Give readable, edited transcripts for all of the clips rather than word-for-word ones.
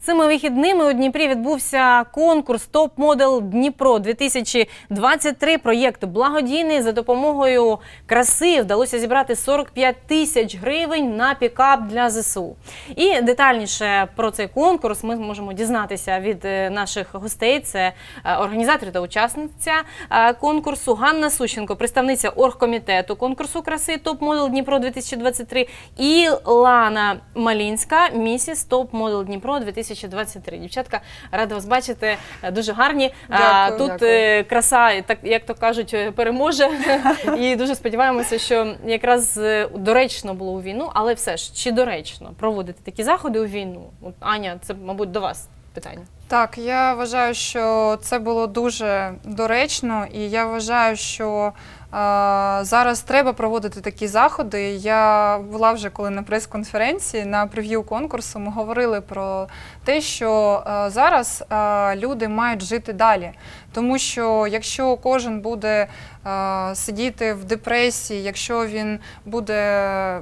Цими вихідними у Дніпрі відбувся конкурс «Топ-модел Дніпро-2023». Проєкт благодійний. За допомогою краси вдалося зібрати 45 тисяч гривень на пікап для ЗСУ. І детальніше про цей конкурс ми можемо дізнатися від наших гостей. Це організатори та учасниця конкурсу Ганна Сущенко, представниця оргкомітету конкурсу краси «Топ-модел Дніпро-2023» і Лана Малінська, місіс «Топ-модел Дніпро-2023». Дівчатка, рада вас бачити, дуже гарні. Дякую, тут дякую. Краса, так, як то кажуть, переможе. І дуже сподіваємося, що якраз доречно було у війну, але все ж, чи доречно проводити такі заходи у війну? От, Аня, це, мабуть, до вас питання. Так, я вважаю, що це було дуже доречно, і я вважаю, що зараз треба проводити такі заходи. Я була вже коли на прес-конференції, на прев'ю конкурсу, ми говорили про те, що зараз люди мають жити далі. Тому що якщо кожен буде сидіти в депресії, якщо він буде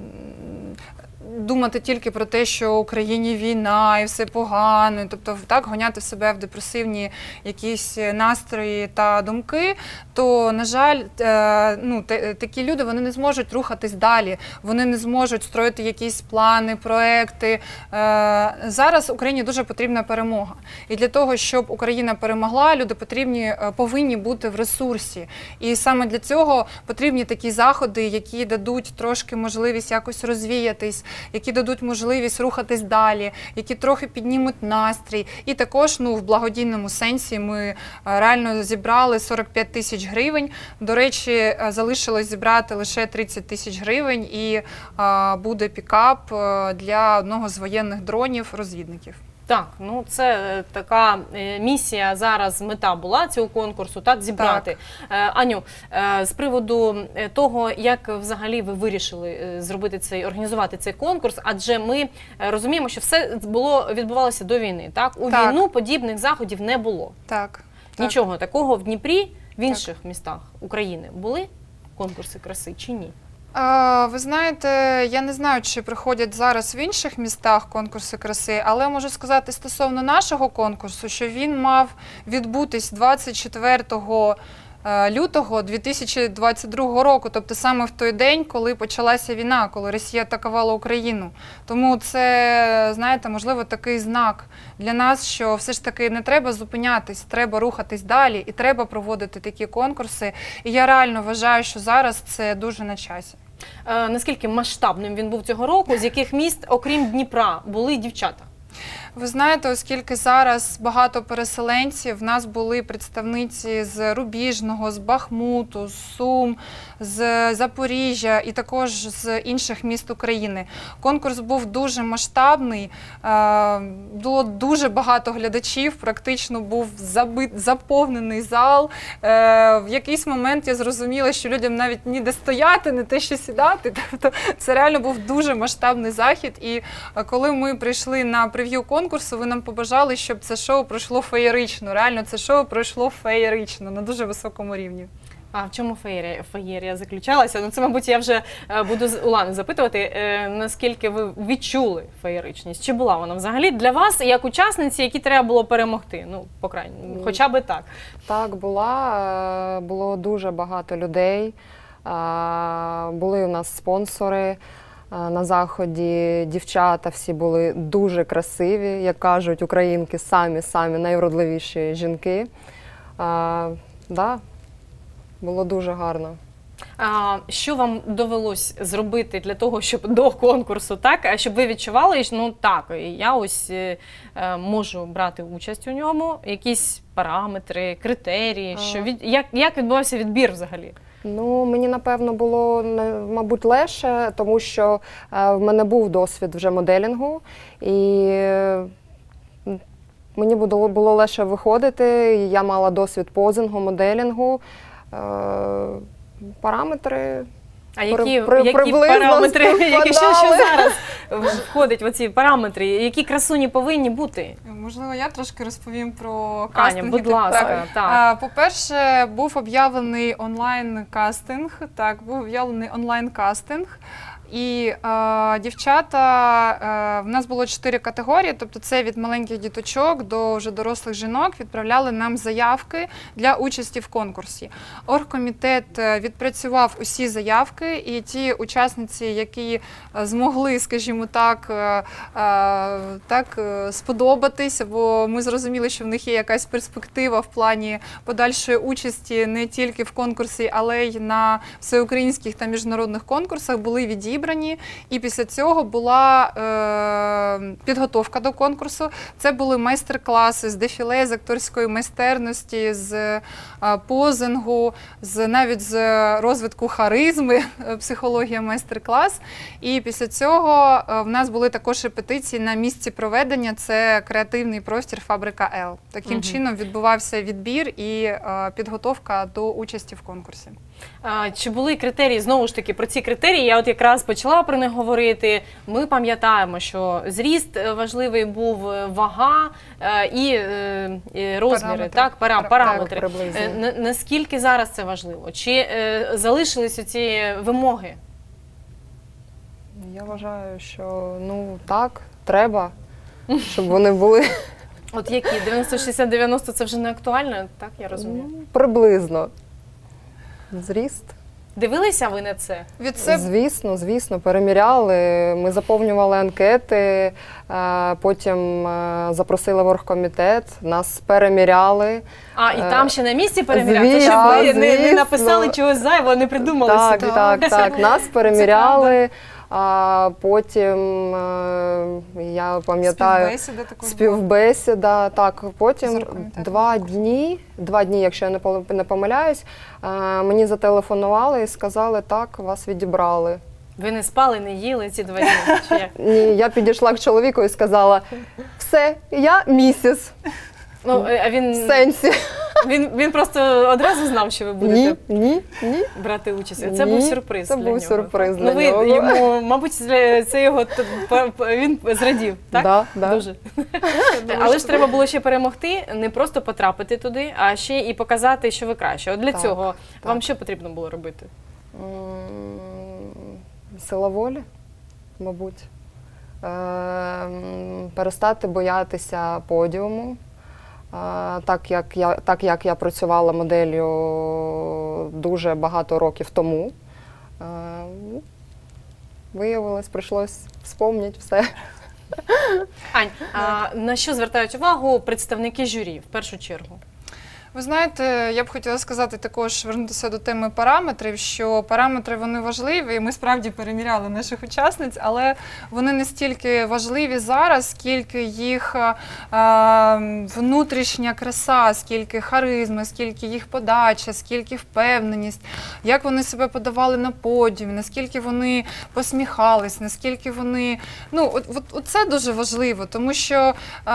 думати тільки про те, що в Україні війна і все погано, тобто так гоняти себе в депресивні якісь настрої та думки, то, на жаль, такі люди, вони не зможуть рухатись далі, вони не зможуть строїти якісь плани, проекти. Зараз Україні дуже потрібна перемога. І для того, щоб Україна перемогла, люди повинні бути в ресурсі. І саме для цього потрібні такі заходи, які дадуть трошки можливість якось розвіятись, які дадуть можливість рухатись далі, які трохи піднімуть настрій. І також в благодійному сенсі ми реально зібрали 45 тисяч гривень. До речі, залишилось зібрати лише 30 тисяч гривень і буде пікап для одного з воєнних дронів-розвідників. Так, ну це така місія зараз, мета була цього конкурсу, так, зібрати. Так. Аню, з приводу того, як взагалі ви вирішили організувати цей конкурс, адже ми розуміємо, що все відбувалося до війни, так? У війну подібних заходів не було. Так. Нічого такого в Дніпрі, в інших містах України були конкурси краси чи ні? Ви знаєте, я не знаю, чи проходять зараз в інших містах конкурси краси, але можу сказати стосовно нашого конкурсу, що він мав відбутись 24 лютого 2022 року, тобто саме в той день, коли почалася війна, коли Росія атакувала Україну. Тому це, знаєте, можливо, такий знак для нас, що все ж таки не треба зупинятись, треба рухатись далі і треба проводити такі конкурси. І я реально вважаю, що зараз це дуже на часі. Наскільки масштабним він був цього року? З яких міст, окрім Дніпра, були дівчата? Ви знаєте, оскільки зараз багато переселенців, в нас були представниці з Рубіжного, з Бахмуту, з Сум, з Запоріжжя і також з інших міст України. Конкурс був дуже масштабний, було дуже багато глядачів, практично був заповнений зал. В якийсь момент я зрозуміла, що людям навіть ніде стояти, не те, що сідати. Тобто це реально був дуже масштабний захід. І коли ми прийшли на прев'ю конкурсу, ви нам побажали, щоб це шоу пройшло феєрично. Реально, це шоу пройшло феєрично, на дуже високому рівні. А в чому феєрія заключалася? Ну, це, мабуть, я вже буду у Лани запитувати, наскільки ви відчули феєричність. Чи була вона взагалі для вас, як учасниці, які треба було перемогти? Ну, по крайній, хоча б так. Так, була. Було дуже багато людей. Були у нас спонсори. На заході дівчата всі були дуже красиві, як кажуть українки, самі найвродливіші жінки. Да, було дуже гарно. Що вам довелось зробити для того, щоб до конкурсу, так, щоб ви відчували, що ну так, я ось можу брати участь у ньому, якісь параметри, критерії, як відбувався відбір взагалі? Ну, мені, напевно, було, мабуть, легше, тому що в мене був досвід вже моделінгу, і мені було легше виходити, я мала досвід позингу, моделінгу, параметри. А які параметри, які що зараз входить в ці параметри, які красуні повинні бути? Можливо, я трошки розповім про кастинг. Аня, будь ласка. По-перше, був об'явлений онлайн-кастинг. І дівчата, в нас було 4 категорії, тобто це від маленьких діточок до вже дорослих жінок, відправляли нам заявки для участі в конкурсі. Оргкомітет відпрацював усі заявки, і ті учасниці, які змогли, скажімо так, сподобатись, бо ми зрозуміли, що в них є якась перспектива в плані подальшої участі не тільки в конкурсі, але й на всеукраїнських та міжнародних конкурсах, були відібрані. І після цього була підготовка до конкурсу. Це були майстер-класи з дефіле, з акторської майстерності, з позингу, навіть з розвитку харизми, психологія майстер-клас. І після цього в нас були також репетиції на місці проведення. Це креативний простір «Фабрика Л». Таким чином відбувався відбір і підготовка до участі в конкурсі. Чи були критерії, знову ж таки, про ці критерії, я от якраз почала про них говорити. Ми пам'ятаємо, що зріст важливий був, вага і розміри, параметри. Наскільки зараз це важливо? Чи залишились ці вимоги? Я вважаю, що так, треба, щоб вони були. От які? 90-60-90 це вже не актуально, так я розумію? Приблизно. Зріст. Дивилися ви на це? Звісно, переміряли. Ми заповнювали анкети, потім запросили в оргкомітет, нас переміряли. І там ще на місці переміряли? Щоб ви не написали чогось зайвого, не придумали? Так, нас переміряли. А потім, я пам'ятаю, співбесіда. Так, потім 2 дні, якщо я не помиляюсь, мені зателефонували і сказали, так, вас відібрали. Ви не спали, не їли ці 2 дні? Чи як? Ні, я підійшла к чоловіку і сказала, все, я місіс. А він... В сенсі. Він просто одразу знав, що ви будете брати участь. Це був сюрприз для нього. Це був сюрприз для нього. Йому, мабуть, це його, він зрадів, так? Так. Дуже. Але ж треба було ще перемогти, не просто потрапити туди, а ще і показати, що ви краще. От для цього вам що потрібно було робити? Сила волі, мабуть. Перестати боятися подіуму. Так як я працювала моделлю дуже багато років тому, виявилось, прийшлось вспомнити все. Ань, на що звертають увагу представники журі в першу чергу? Ви знаєте, я б хотіла сказати також, вернутися до теми параметрів, що параметри вони важливі, ми справді переміряли наших учасниць, але вони не стільки важливі зараз, скільки їх внутрішня краса, скільки харизми, скільки їх подача, скільки впевненість, як вони себе подавали на подіумі, наскільки вони посміхались, наскільки вони... Це дуже важливо, тому що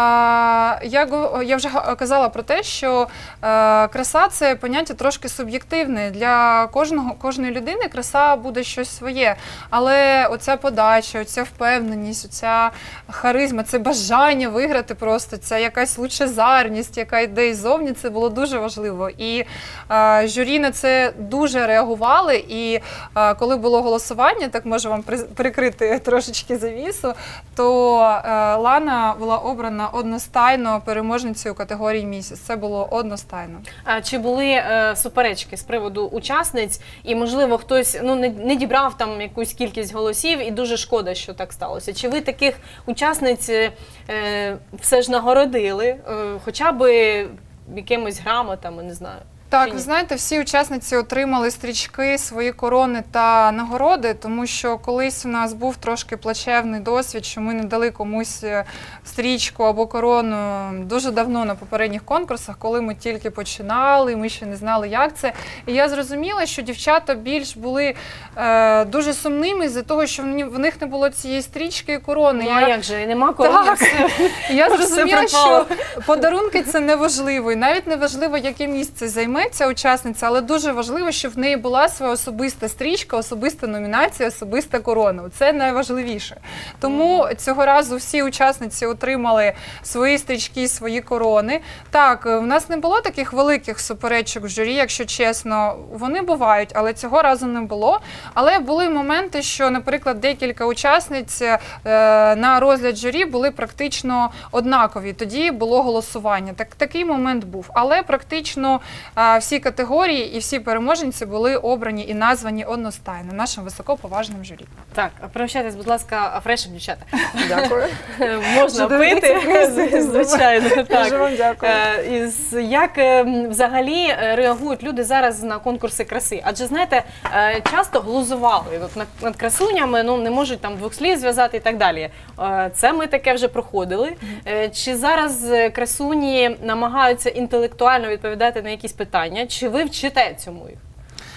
я вже казала про те, що краса – це поняття трошки суб'єктивне. Для кожної людини краса буде щось своє. Але оця подача, оця впевненість, оця харизма, це бажання виграти просто, це якась лучезарність, яка йде іззовні, це було дуже важливо. І журі на це дуже реагували. І коли було голосування, так можу вам прикрити трошечки завісу, то Лана була обрана одностайно переможницею категорії «Місіс». Це було одностайно. А чи були суперечки з приводу учасниць, і, можливо, хтось не дібрав там якусь кількість голосів, і дуже шкода, що так сталося? Чи ви таких учасниць все ж нагородили, хоча б якимось грамотами, не знаю? Так, ви знаєте, всі учасниці отримали стрічки, свої корони та нагороди, тому що колись у нас був трошки плачевний досвід, що ми не дали комусь стрічку або корону дуже давно на попередніх конкурсах, коли ми тільки починали, ми ще не знали, як це. І я зрозуміла, що дівчата більш були дуже сумними з-за того, що в них не було цієї стрічки і корони. А як же, нема корони? Так, я зрозуміла, що подарунки – це не важливо, і навіть не важливо, яке місце займе, ця учасниця, але дуже важливо, щоб в неї була своя особиста стрічка, особиста номінація, особиста корона. Це найважливіше. Тому цього разу всі учасниці отримали свої стрічки, свої корони. Так, в нас не було таких великих суперечок в журі, якщо чесно. Вони бувають, але цього разу не було. Але були моменти, що, наприклад, декілька учасниць на розгляд журі були практично однакові. Тоді було голосування. Такий момент був. Але практично всі категорії і всі переможниці були обрані і названі одностайно нашим високоповажним журі. Так, пригощайтесь, будь ласка, фрешем, дівчата. Дякую. Можна пити, звичайно. Дуже вам дякую. Як взагалі реагують люди зараз на конкурси краси? Адже, знаєте, часто глузували над красунями, ну не можуть там двох слів зв'язати і так далі. Це ми таке вже проходили. Чи зараз красуні намагаються інтелектуально відповідати на якісь питання? Чи ви вчите цьому їх?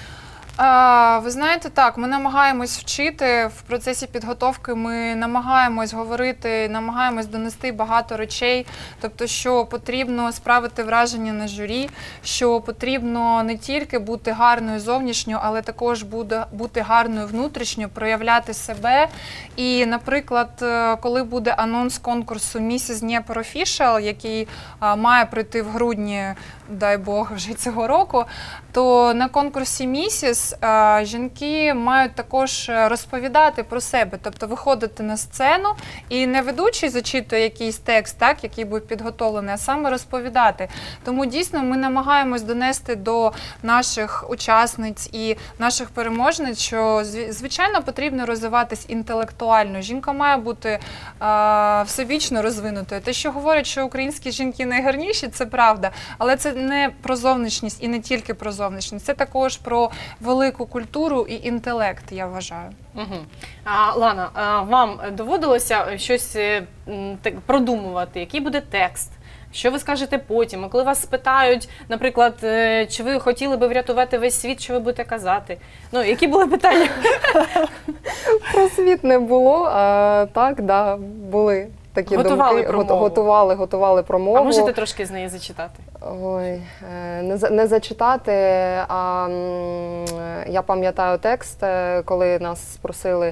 Ви знаєте, так, ми намагаємось вчити, в процесі підготовки ми намагаємось говорити, намагаємось донести багато речей, тобто, що потрібно справити враження на журі, що потрібно не тільки бути гарною зовнішньо, але також бути гарною внутрішньо, проявляти себе. І, наприклад, коли буде анонс конкурсу Mrs. Dnieper Official, який має прийти в грудні, дай Бог, вже цього року, то на конкурсі Місіс жінки мають також розповідати про себе, тобто виходити на сцену і не ведучий зачитує якийсь текст, так, який був підготовлений, а саме розповідати. Тому дійсно ми намагаємось донести до наших учасниць і наших переможниць, що звичайно потрібно розвиватись інтелектуально. Жінка має бути всебічно розвинутою. Те, що говорять, що українські жінки найгарніші, це правда, але це не про зовнішність і не тільки про зовнішність, це також про велику культуру і інтелект, я вважаю. Лана, вам доводилося щось продумувати, який буде текст? Що ви скажете потім? А коли вас спитають, наприклад, чи ви хотіли би врятувати весь світ, що ви будете казати? Ну, які були питання? Про світ не було, а так, да, були такі Готували думки. промову. Готували промову. А можете трошки з неї зачитати? Ой, не зачитати, а я пам'ятаю текст, коли нас спросили,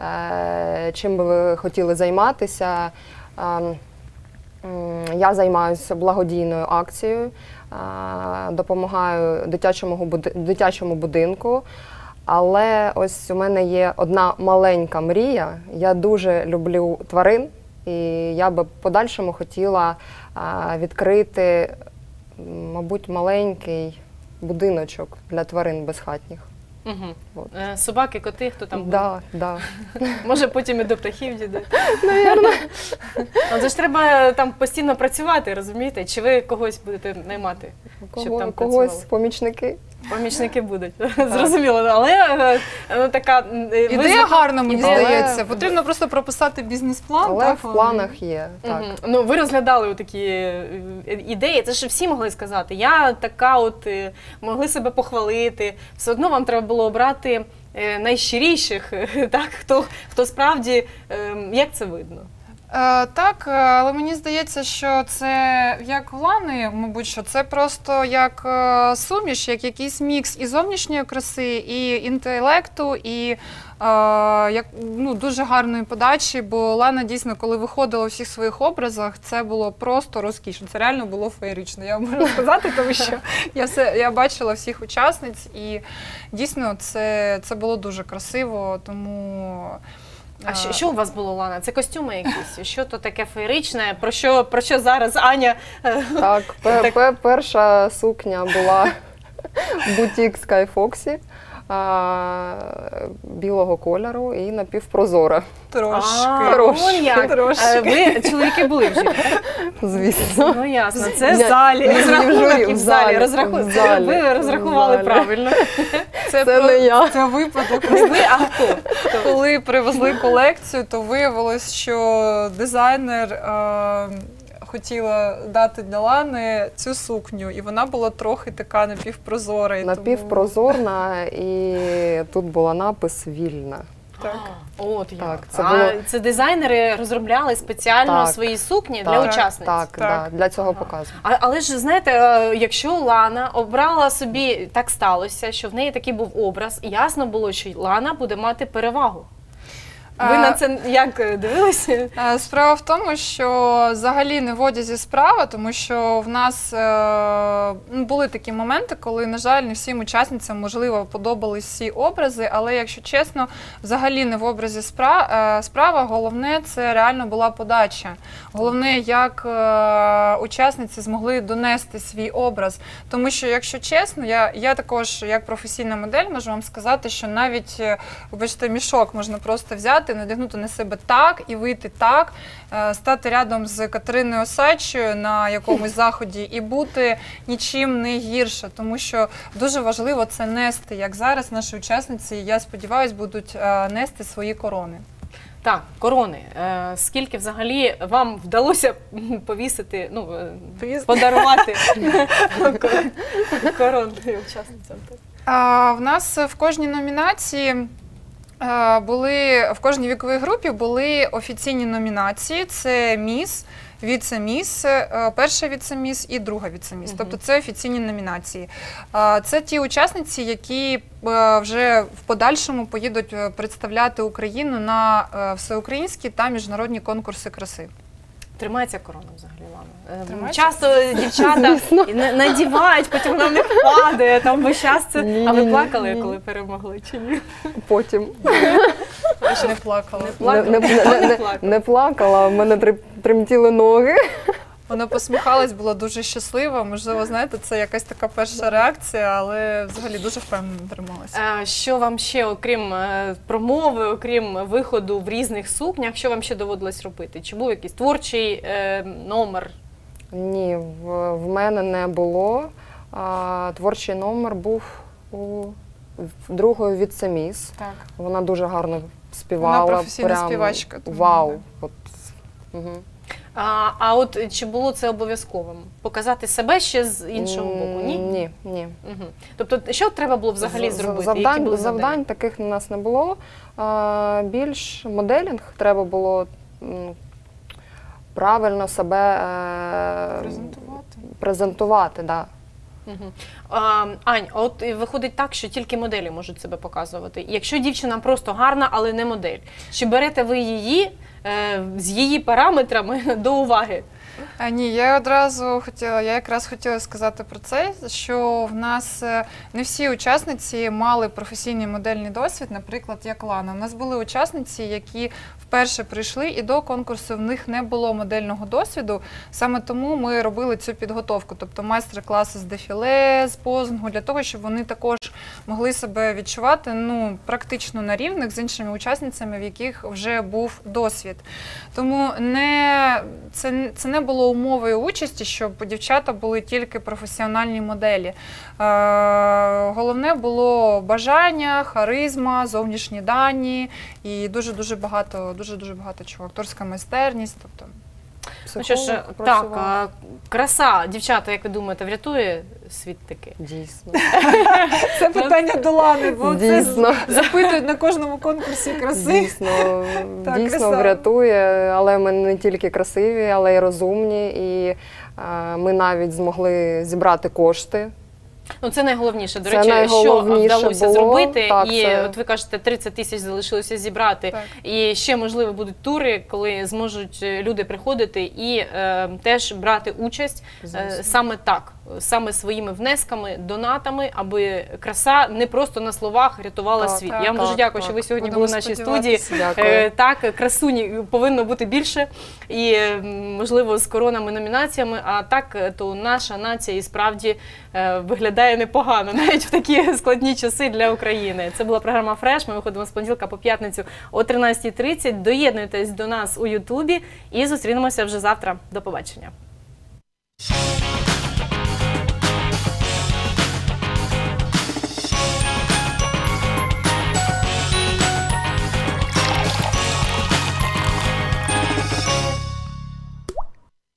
чим би ви хотіли займатися. Я займаюся благодійною акцією, допомагаю дитячому будинку, але ось у мене є одна маленька мрія. Я дуже люблю тварин, і я би в подальшому хотіла відкрити, мабуть, маленький будиночок для тварин безхатніх. Угу. Собаки, коти, хто там буде? Да. Може потім і до птахів дійде? Навірно. Це ж треба там постійно працювати, розумієте? Чи ви когось будете наймати, щоб там працювали? Когось, помічники. Помічники будуть, зрозуміло. Але така... Ідея гарна, мені здається. Потрібно просто прописати бізнес-план. Але в планах є, так. Ну, ви розглядали такі ідеї, це ж всі могли сказати. Я така от, могли себе похвалити. Все одно вам треба було обрати найщиріших, так, хто справді, як це видно? Так, але мені здається, що це як в Лани, мабуть, що це просто як суміш, як якийсь мікс і зовнішньої краси, і інтелекту, і дуже гарної подачі, бо Лана дійсно, коли виходила у всіх своїх образах, це було просто розкішно, це реально було феєрично, я можу сказати, тому що я бачила всіх учасниць, і дійсно це було дуже красиво, тому... А що у вас було, Лана? Це костюми якісь? Що то таке феєричне? Про що зараз Аня? Так, перша сукня була бутік Sky Foxy, білого кольору і напівпрозора. Трошки. Ви, чоловіки, були вже? Звісно. Ну, ясно. Це в залі. Розрахунок і в залі. Ви розрахували правильно. Це не я. Це випадок. Ви, а хто? Коли привезли колекцію, то виявилось, що дизайнер хотіла дати для Лани цю сукню, і вона була трохи така напівпрозора. Напівпрозорна, і тут була напис «Вільна». Так. От як. Так, це А було- це дизайнери розробляли спеціально Так. свої сукні для Так, учасниць? Так, Так. Да, для цього показу. Але ж знаєте, якщо Лана обрала собі, так сталося, що в неї такий був образ, ясно було, що Лана буде мати перевагу. Ви на це як дивилися? Справа в тому, що взагалі не в одязі справа, тому що в нас були такі моменти, коли, на жаль, не всім учасницям, можливо, подобались всі образи, але, якщо чесно, взагалі не в образі справа, головне – це реально була подача. Головне, як учасниці змогли донести свій образ. Тому що, якщо чесно, я також, як професійна модель, можу вам сказати, що навіть, вибачте, мішок можна просто взяти, надягнути на себе так і вийти так, стати рядом з Катериною Осадчою на якомусь заході і бути нічим не гірше, тому що дуже важливо це нести, як зараз наші учасниці, я сподіваюся, будуть нести свої корони. Так, корони. Скільки взагалі вам вдалося повісити, подарувати корони учасницям? В нас в кожній номінації в кожній віковій групі були офіційні номінації. Це міс, віце-міс, перша віце-міс і друга віце-міс. Тобто це офіційні номінації. Це ті учасниці, які вже в подальшому поїдуть представляти Україну на всеукраїнські та міжнародні конкурси краси. Тримається корона взагалі, Лана? Тримається? Часто дівчата надівають, потім вона не впаде, там весь час це. Ні, А ви ні, плакали, ні. коли перемогли, чи ні? Потім Я ще не плакала. не плакала, в мене тремтіли ноги. Вона посміхалась, була дуже щаслива. Можливо, знаєте, це якась така перша реакція, але взагалі дуже впевнено трималася. Що вам ще, окрім промови, окрім виходу в різних сукнях, що вам ще доводилось робити? Чи був якийсь творчий номер? Ні, в мене не було. Творчий номер був у другої віце-міс. Так. Вона дуже гарно співала. Вона професійна прям співачка, тому, Вау. да. От, угу. А от чи було це обов'язковим? Показати себе ще з іншого боку? Ні? Ні, ні. Угу. Тобто, що треба було взагалі зробити? Які були Завдань таких у нас не було. Більш моделінг треба було правильно себе презентувати. Да. Угу. Ань, от виходить так, що тільки моделі можуть себе показувати. Якщо дівчина просто гарна, але не модель, чи берете ви її з її параметрами до уваги? Ні, я якраз хотіла сказати про це, що в нас не всі учасниці мали професійний модельний досвід, наприклад, як Лана. У нас були учасниці, які вперше прийшли, і до конкурсу в них не було модельного досвіду. Саме тому ми робили цю підготовку, тобто майстер-класи з дефіле, з позингу, для того, щоб вони також могли себе відчувати практично на рівних з іншими учасницями, в яких вже був досвід. Тому це не було умовою участі, щоб дівчата були тільки професіональні моделі. Головне було бажання, харизма, зовнішні дані і дуже-дуже багато чого. Акторська майстерність. Тобто. Ну що ж, так, краса, дівчата, як ви думаєте, врятує світ таки? Дійсно. Це питання до Лани, бо Дійсно. це запитують на кожному конкурсі краси. Дійсно, Так, дійсно краса. врятує, але ми не тільки красиві, але й розумні. І ми навіть змогли зібрати кошти. Ну, це найголовніше. До Це речі, що найголовніше вдалося було. зробити. Так, і це- от ви кажете, 30 тисяч залишилося зібрати. Так. І ще, можливо, будуть тури, коли зможуть люди приходити і теж брати участь Звісно. саме так, саме своїми внесками, донатами, аби краса не просто на словах рятувала Так, світ. так, Я вам дуже так, дякую, так. що ви сьогодні Будемо були в нашій студії. сподіватися. Дякую. Так, красуні повинно бути більше, і, можливо, з коронами, номінаціями, а так, то наша нація і справді виглядає непогано, навіть в такі складні часи для України. Це була програма «Фреш», ми виходимо з понеділка по п'ятницю о 13:30. Доєднуйтесь до нас у Ютубі і зустрінемося вже завтра. До побачення.